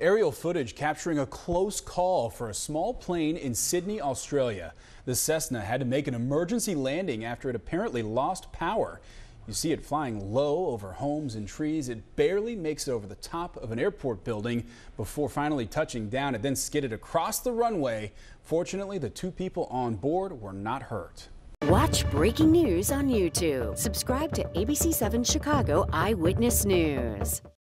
Aerial footage capturing a close call for a small plane in Sydney, Australia. The Cessna had to make an emergency landing after it apparently lost power. You see it flying low over homes and trees. It barely makes it over the top of an airport building before finally touching down. It then skidded across the runway. Fortunately, the two people on board were not hurt. Watch breaking news on YouTube. Subscribe to ABC 7 Chicago Eyewitness News.